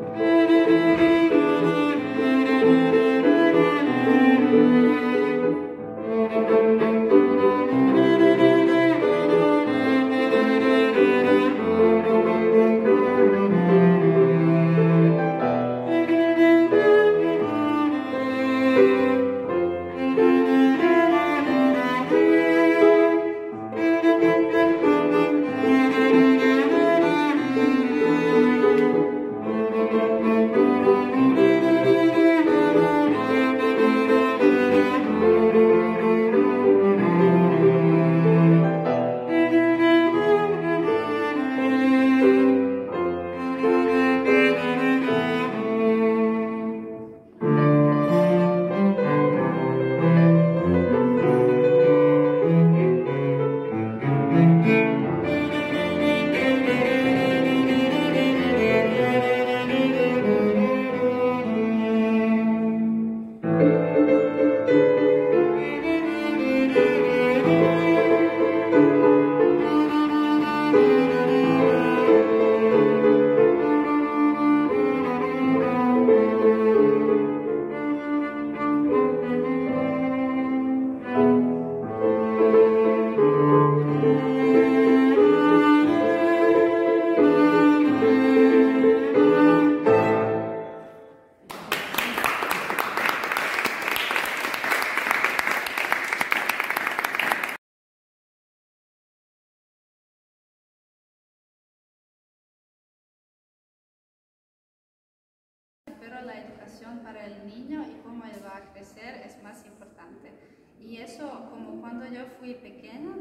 Pero la educación para el niño y cómo él va a crecer es más importante. Y eso, como cuando yo fui pequeña,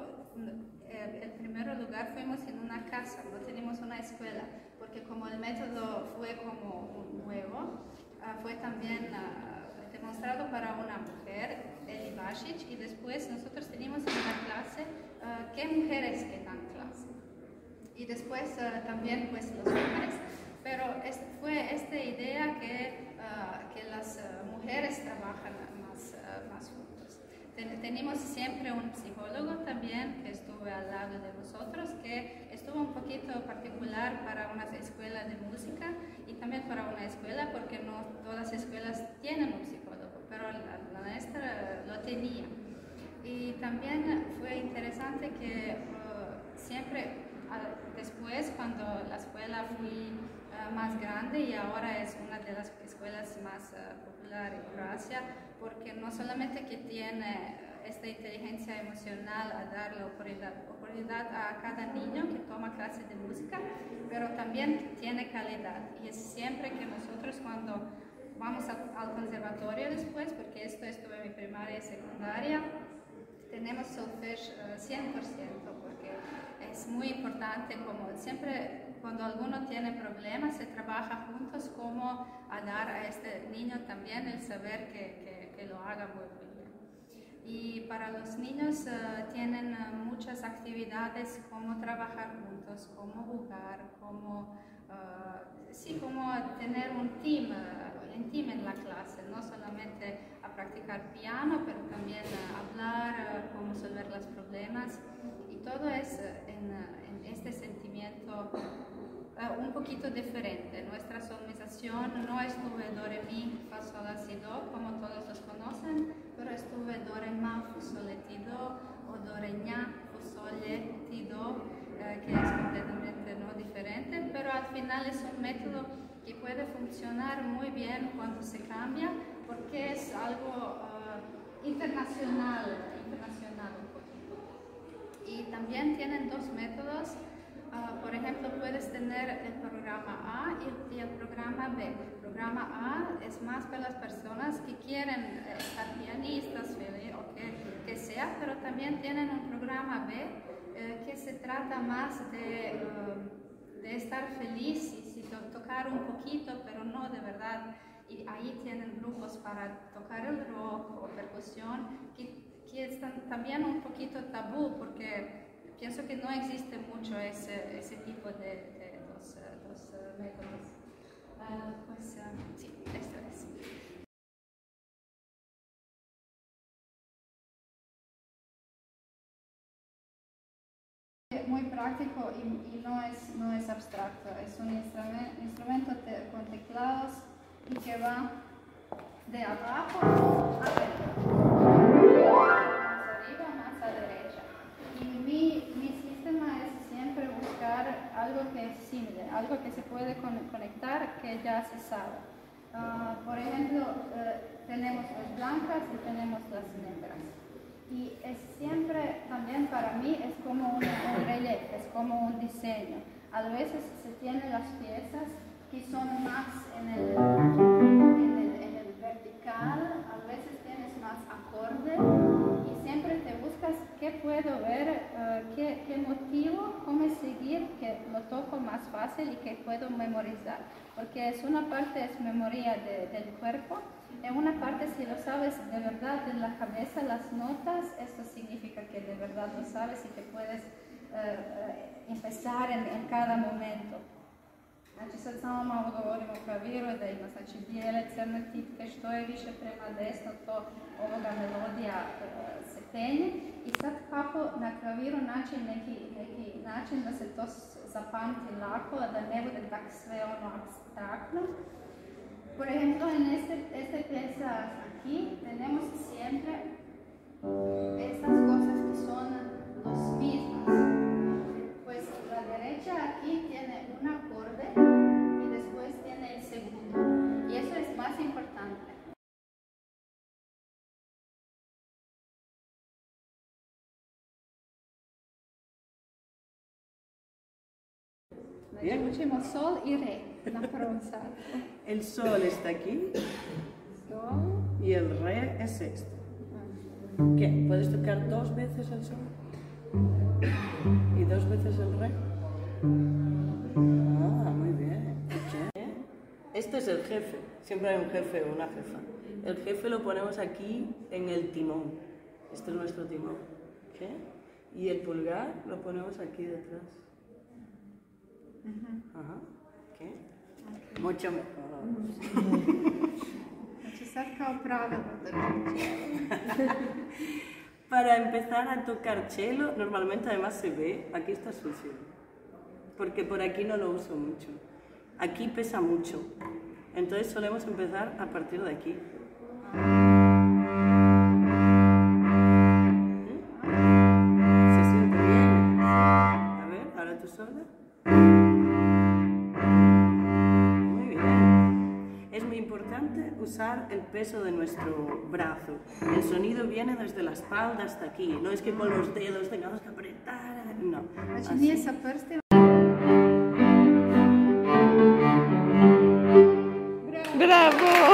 el primer lugar fuimos en una casa, no teníamos una escuela, porque como el método fue como nuevo, fue también demostrado para una mujer, Eli Basic, y después nosotros teníamos en la clase qué mujeres que dan clase. Y después también pues los hombres. Pero fue esta idea que las mujeres trabajan más juntos. Tenemos siempre un psicólogo también que estuvo al lado de nosotros, que estuvo un poquito particular para una escuela de música y también para una escuela, porque no todas las escuelas tienen un psicólogo, pero la nuestra lo tenía. Y también fue interesante que siempre después, cuando la escuela fue más grande y ahora es una de las escuelas más populares en Croacia, porque no solamente que tiene esta inteligencia emocional a dar la oportunidad a cada niño que toma clases de música, pero también tiene calidad. Y es siempre que nosotros cuando vamos al conservatorio después, porque esto estuve en mi primaria y secundaria, tenemos solfège 100%, porque es muy importante, como siempre cuando alguno tiene problemas se trabaja juntos como a dar a este niño también el saber que lo haga muy bien. Y para los niños tienen muchas actividades como trabajar juntos, como jugar, como tener un team en la clase, no solamente a practicar piano, pero también a hablar, cómo resolver los problemas, y todo es en este sentimiento un poquito diferente. Nuestra solmización no estuve do, re, mi, fa, sol, la, si, do, como todos los conocen, pero estuve do, re, ma, fu, sol, le, ti, do, o do, re, ña, fu, sol, le, ti, do, que es completamente no diferente, pero al final es un método que puede funcionar muy bien cuando se cambia, porque es algo internacional un poquito. Y también tienen dos métodos. Por ejemplo, puedes tener el programa A y el programa B. El programa A es más para las personas que quieren estar pianistas o que sea, pero también tienen un programa B que se trata más de estar feliz y tocar un poquito, pero no de verdad. Y ahí tienen grupos para tocar el rock o percusión que están también un poquito tabú, porque pienso que no existe mucho ese tipo de dos métodos. Sí, esto es. Muy práctico y no es abstracto, es un instrumento con teclados y que va de abajo a arriba, más arriba, más a derecha. Y mi sistema es siempre buscar algo que es simple, algo que se puede conectar, que ya se sabe. Por ejemplo, tenemos las blancas y tenemos las negras. Y es siempre, también para mí, es como un relieve, es como un diseño. A veces se tienen las piezas que son más en el vertical, a veces tienes más acorde y siempre te buscas qué puedo ver, qué motivo, cómo seguir, que lo toco más fácil y que puedo memorizar. Porque es una parte es memoria del cuerpo. En una parte, si lo sabes de verdad de la cabeza, las notas, eso significa que de verdad lo sabes y que puedes empezar en cada momento. Znači sad samo malo govorimo o klaviru, da ima znači bijele, crne tipke, što je više prema desno, to ovoga melodija se penje. I sad kako na klaviru naći neki način da se to zapamti lako, da ne bude tak sve ono abstraktno. Por ejemplo, en esta pieza aquí tenemos siempre estas cosas que son los mismas. Pues la derecha aquí tiene un acorde y después tiene el segundo. Y eso es más importante. Znači učimo sol i re na prvom satu. El sol está aquí Sol. y el re es este. ¿Qué? ¿Puedes tocar 2 veces el sol? ¿Y 2 veces el re? Ah, muy bien. ¿Qué? Este es el jefe. Siempre hay un jefe o una jefa. El jefe lo ponemos aquí en el timón. Este es nuestro timón. ¿Qué? Y el pulgar lo ponemos aquí detrás. Ajá. ¿Qué? Mucho mejor. Znači sad kao pravilno držati. Para empezar a tocar cello, normalmente además se ve, aquí está sucio, porque por aquí no lo uso mucho. Aquí pesa mucho, entonces solemos empezar a partir de aquí. ¿Se siente bien? A ver, ahora tú sola. Muy bien. Es muy importante usar el peso de nuestro brazo. El sonido viene desde la espalda hasta aquí. No es que con los dedos tengamos que apretar. No. Znači nije sa prstima. Bravo!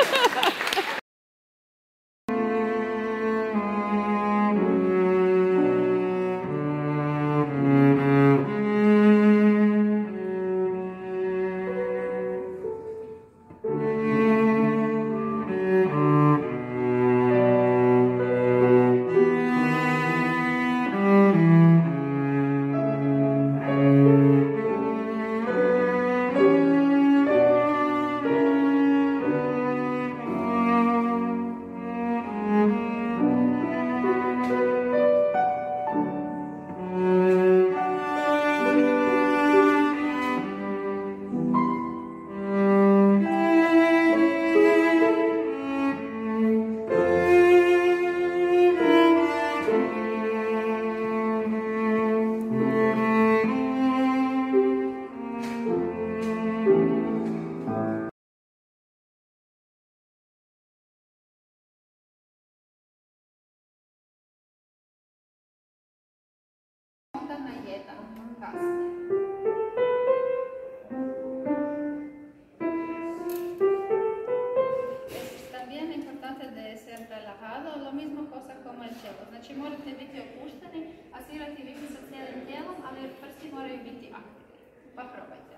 Na jedan kasnije. También es importante de ser relajado, lo mismo cosa como el cello. Znači morate biti opušteni, a svirati vi sa cijelim tijelom, ali prsti moraju biti aktivni. Pa probajte.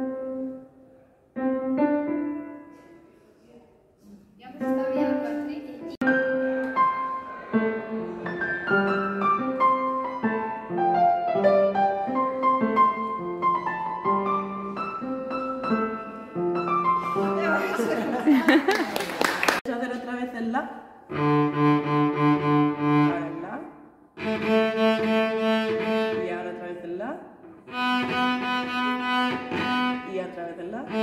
I onda se stavi 1, 2, 3 i Vamos a hacer otra vez el la. Ahora el la. Y ahora otra vez la. Y a través del la.